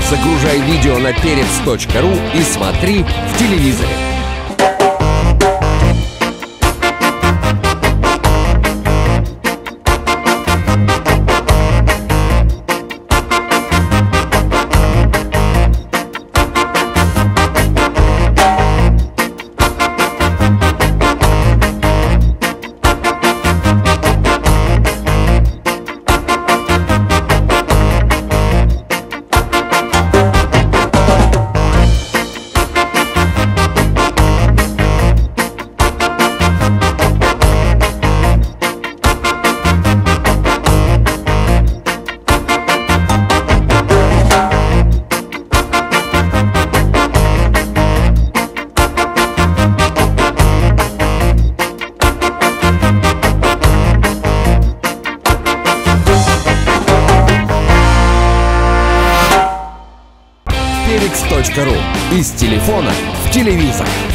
Загружай видео на perets.ru и смотри в телевизоре. perets.ru. Из телефона в телевизор.